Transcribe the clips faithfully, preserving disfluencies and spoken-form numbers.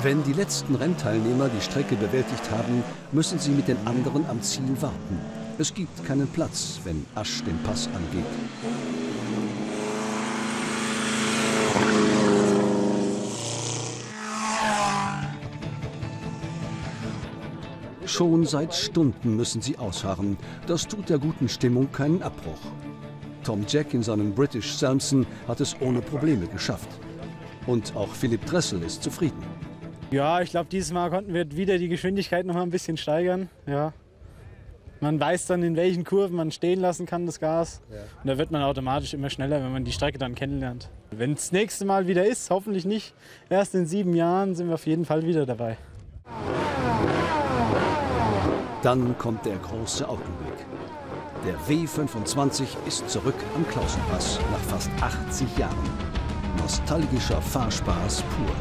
Wenn die letzten Rennteilnehmer die Strecke bewältigt haben, müssen sie mit den anderen am Ziel warten. Es gibt keinen Platz, wenn Asch den Pass angeht. Schon seit Stunden müssen sie ausharren. Das tut der guten Stimmung keinen Abbruch. Tom Jack in seinem British Samson hat es ohne Probleme geschafft. Und auch Philipp Dressel ist zufrieden. Ja, ich glaube, dieses Mal konnten wir wieder die Geschwindigkeit noch mal ein bisschen steigern. Ja. Man weiß dann, in welchen Kurven man stehen lassen kann, das Gas. Ja. Und da wird man automatisch immer schneller, wenn man die Strecke dann kennenlernt. Wenn es das nächste Mal wieder ist, hoffentlich nicht erst in sieben Jahren, sind wir auf jeden Fall wieder dabei. Dann kommt der große Augenblick. Der W fünfundzwanzig ist zurück am Klausenpass nach fast achtzig Jahren. Nostalgischer Fahrspaß pur.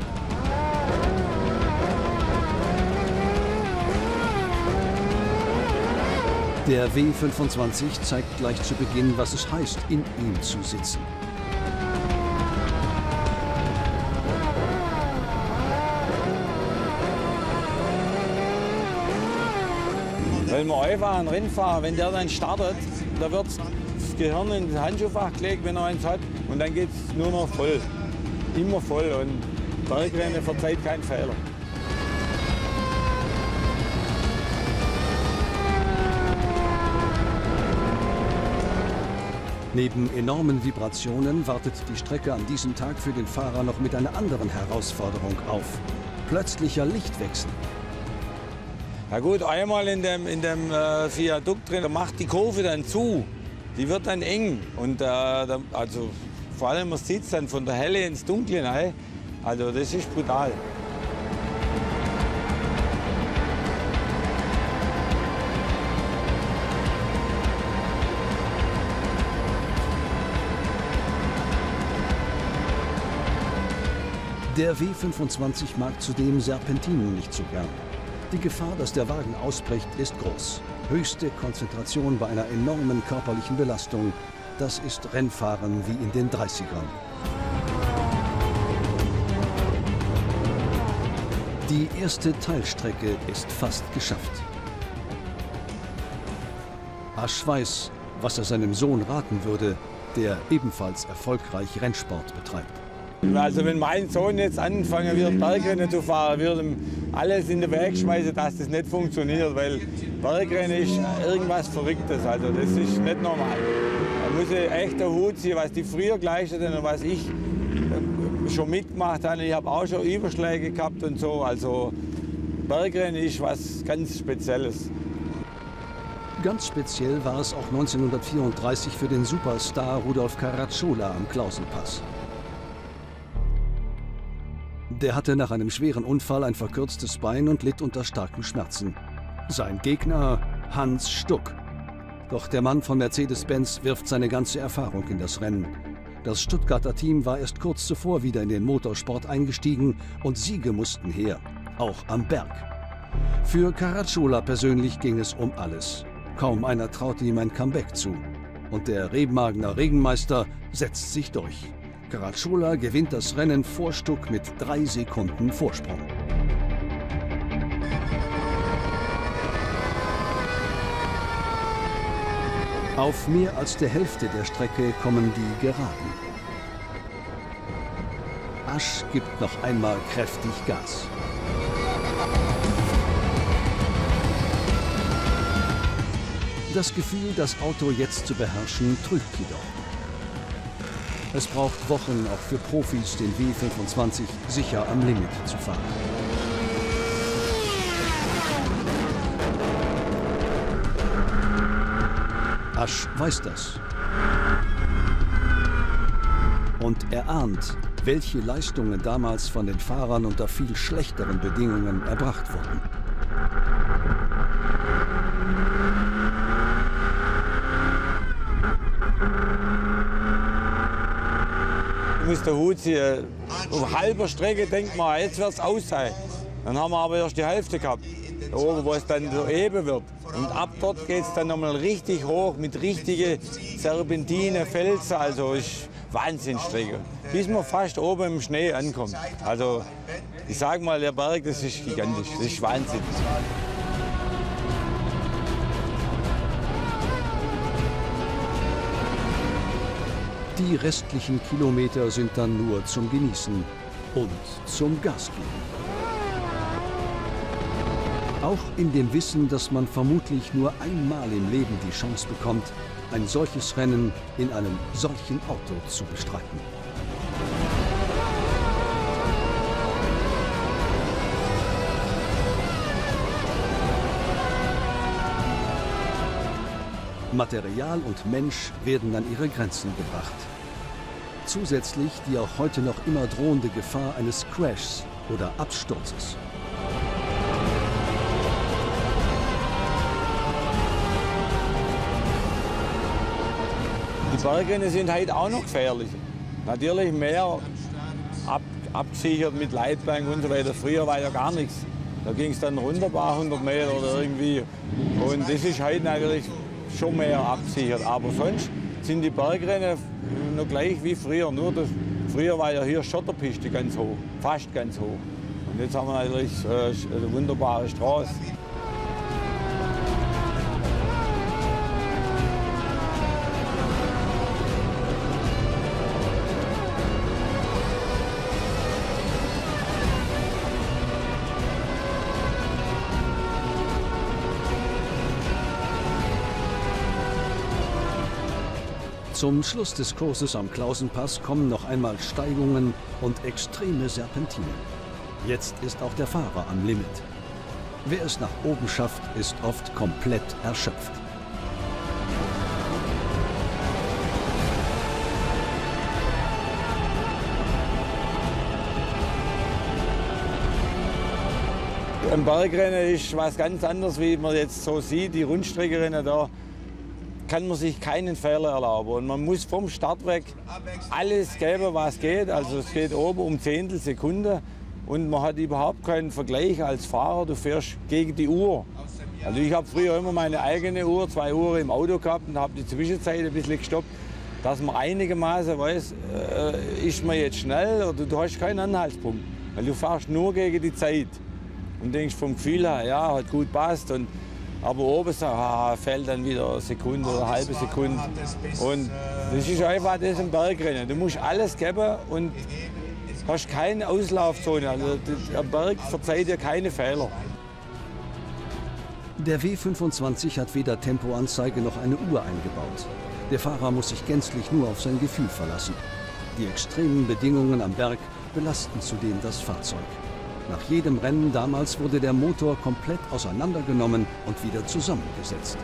Der W fünfundzwanzig zeigt gleich zu Beginn, was es heißt, in ihm zu sitzen. Weil wir einfach einen Rennfahrer, wenn der dann startet, da wird das Gehirn in das Handschuhfach gelegt, wenn er eins hat. Und dann geht es nur noch voll. Immer voll. Und Bergrennen verzeiht keinen Fehler. Neben enormen Vibrationen wartet die Strecke an diesem Tag für den Fahrer noch mit einer anderen Herausforderung auf. Plötzlicher Lichtwechsel. Ja gut, einmal in dem, in dem äh, Viadukt drin, da macht die Kurve dann zu. Die wird dann eng. Und äh, da, also, vor allem, man sieht es dann von der Helle ins Dunkle rein. Also das ist brutal. Der W fünfundzwanzig mag zudem Serpentinen nicht so gern. Die Gefahr, dass der Wagen ausbricht, ist groß. Höchste Konzentration bei einer enormen körperlichen Belastung. Das ist Rennfahren wie in den dreißigern. Die erste Teilstrecke ist fast geschafft. Asch weiß, was er seinem Sohn raten würde, der ebenfalls erfolgreich Rennsport betreibt. Also wenn mein Sohn jetzt anfangen würde, Bergrennen zu fahren, würde ihm alles in den Weg schmeißen, dass das nicht funktioniert, weil Bergrennen ist irgendwas Verrücktes, also das ist nicht normal. Da muss ich echt der Hut ziehen, was die früher geleistet haben und was ich schon mitgemacht habe. Ich habe auch schon Überschläge gehabt und so, also Bergrennen ist was ganz Spezielles. Ganz speziell war es auch neunzehnhundertvierunddreißig für den Superstar Rudolf Caracciola am Klausenpass. Der hatte nach einem schweren Unfall ein verkürztes Bein und litt unter starken Schmerzen. Sein Gegner Hans Stuck. Doch der Mann von Mercedes-Benz wirft seine ganze Erfahrung in das Rennen. Das Stuttgarter Team war erst kurz zuvor wieder in den Motorsport eingestiegen und Siege mussten her, auch am Berg. Für Caracciola persönlich ging es um alles. Kaum einer traute ihm ein Comeback zu. Und der Remagener Regenmeister setzt sich durch. Caracciola gewinnt das Rennen vor Stuck mit drei Sekunden Vorsprung. Auf mehr als der Hälfte der Strecke kommen die Geraden. Asch gibt noch einmal kräftig Gas. Das Gefühl, das Auto jetzt zu beherrschen, trügt jedoch. Es braucht Wochen auch für Profis, den W fünfundzwanzig sicher am Limit zu fahren. Asch weiß das. Und er ahnt, welche Leistungen damals von den Fahrern unter viel schlechteren Bedingungen erbracht wurden. Ich muss den Hut ziehen. Auf halber Strecke denkt man, jetzt wird es aus sein. Dann haben wir aber erst die Hälfte gehabt, da oben, wo es dann so eben wird. Und ab dort geht es dann nochmal richtig hoch mit richtigen Serpentinen, Felsen. Also ist Wahnsinnsstrecke, bis man fast oben im Schnee ankommt. Also ich sage mal, der Berg, das ist gigantisch, das ist Wahnsinn. Die restlichen Kilometer sind dann nur zum Genießen und zum Gas geben. Auch in dem Wissen, dass man vermutlich nur einmal im Leben die Chance bekommt, ein solches Rennen in einem solchen Auto zu bestreiten. Material und Mensch werden an ihre Grenzen gebracht. Zusätzlich die auch heute noch immer drohende Gefahr eines Crashs oder Absturzes. Die Bergrennen sind heute auch noch gefährlich. Natürlich mehr ab, abgesichert mit Leitplank und so weiter. Früher war ja gar nichts. Da ging es dann runter ein paar hundert Meter oder irgendwie. Und das ist heute natürlich schon mehr abgesichert. Aber sonst sind die Bergrennen noch gleich wie früher. Nur das, früher war ja hier Schotterpiste ganz hoch, fast ganz hoch. Und jetzt haben wir natürlich äh, eine wunderbare Straße. Zum Schluss des Kurses am Klausenpass kommen noch einmal Steigungen und extreme Serpentinen. Jetzt ist auch der Fahrer am Limit. Wer es nach oben schafft, ist oft komplett erschöpft. Ein Bergrennen ist was ganz anderes, wie man jetzt so sieht. Die Rundstreckenrennen, da kann man sich keinen Fehler erlauben. Und man muss vom Start weg alles geben, was geht. Also es geht oben um Zehntelsekunden und man hat überhaupt keinen Vergleich als Fahrer. Du fährst gegen die Uhr. Also ich habe früher immer meine eigene Uhr, zwei Uhr im Auto gehabt und habe die Zwischenzeit ein bisschen gestoppt, dass man einigermaßen weiß, äh, ist man jetzt schnell oder du hast keinen Anhaltspunkt. Weil du fährst nur gegen die Zeit und denkst vom Gefühl her, ja, hat gut passt. Und aber oben so, ah, fällt dann wieder eine Sekunde oder eine halbe Sekunde. Und das ist einfach das im Bergrennen. Du musst alles geben und hast keine Auslaufzone. Also der Berg verzeiht dir keine Fehler. Der W fünfundzwanzig hat weder Tempoanzeige noch eine Uhr eingebaut. Der Fahrer muss sich gänzlich nur auf sein Gefühl verlassen. Die extremen Bedingungen am Berg belasten zudem das Fahrzeug. Nach jedem Rennen damals wurde der Motor komplett auseinandergenommen und wieder zusammengesetzt.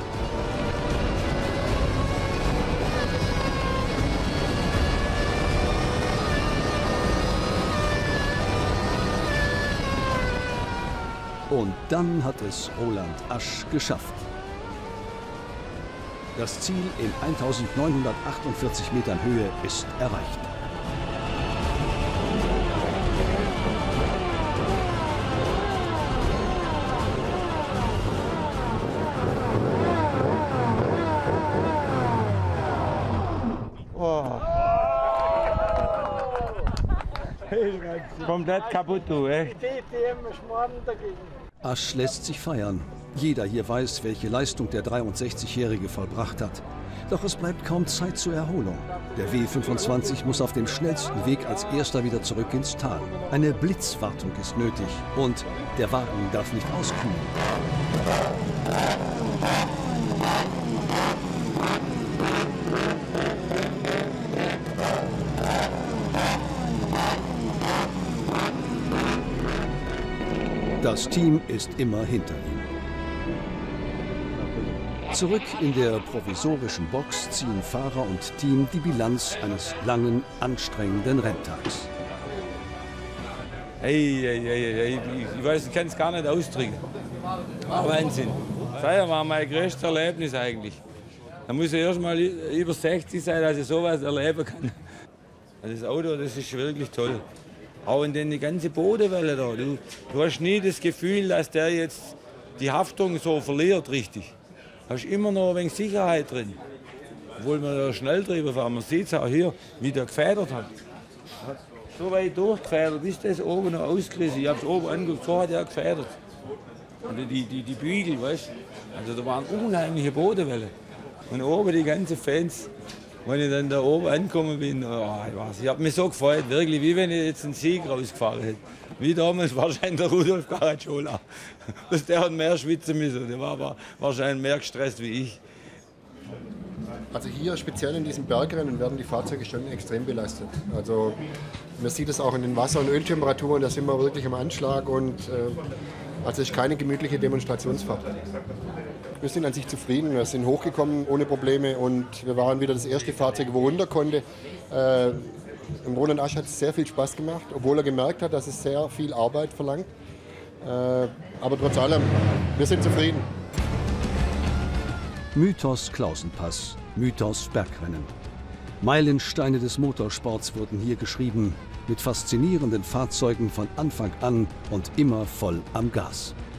Und dann hat es Roland Asch geschafft. Das Ziel in eintausendneunhundertachtundvierzig Metern Höhe ist erreicht. Komplett kaputt, du, echt. Asch lässt sich feiern. Jeder hier weiß, welche Leistung der dreiundsechzigjährige vollbracht hat. Doch es bleibt kaum Zeit zur Erholung. Der W fünfundzwanzig muss auf dem schnellsten Weg als erster wieder zurück ins Tal. Eine Blitzwartung ist nötig und der Wagen darf nicht auskühlen. Das Team ist immer hinter ihm. Zurück in der provisorischen Box ziehen Fahrer und Team die Bilanz eines langen, anstrengenden Renntags. Hey, hey, hey, hey, ich weiß, ich kann es gar nicht ausdrücken. Wahnsinn. Das war mein größtes Erlebnis eigentlich. Da muss ich erst mal über sechzig sein, dass ich sowas erleben kann. Das Auto, das ist wirklich toll. Auch in den ganze Bodenwelle da. Du, du hast nie das Gefühl, dass der jetzt die Haftung so verliert, richtig. Du hast immer noch ein wenig Sicherheit drin. Obwohl wir da Schnelltreiber fahren. Man sieht es auch hier, wie der gefedert hat. Hat so weit durchgefedert, bis das oben noch ausgerissen. Ich habe es oben angeguckt, so hat er gefedert. Und die, die, die Bügel, weißt du. Also da waren unheimliche Bodenwellen. Und oben die ganzen Fans. Wenn ich dann da oben angekommen bin, oh, ich, ich habe mich so gefreut, wirklich, wie wenn ich jetzt einen Sieg rausgefahren hätte. Wie damals wahrscheinlich der Rudolf Caracciola. Der hat mehr schwitzen müssen, der war aber wahrscheinlich mehr gestresst wie ich. Also hier speziell in diesen Bergrennen werden die Fahrzeuge schon extrem belastet. Also man sieht es auch in den Wasser- und Öltemperaturen, da sind wir wirklich am Anschlag und äh, also es ist keine gemütliche Demonstrationsfahrt. Wir sind an sich zufrieden, wir sind hochgekommen ohne Probleme und wir waren wieder das erste Fahrzeug, wo runter konnte. Äh, Im Roland Asch hat es sehr viel Spaß gemacht, obwohl er gemerkt hat, dass es sehr viel Arbeit verlangt. Äh, aber trotz allem, wir sind zufrieden. Mythos Klausenpass, Mythos Bergrennen. Meilensteine des Motorsports wurden hier geschrieben, mit faszinierenden Fahrzeugen von Anfang an und immer voll am Gas.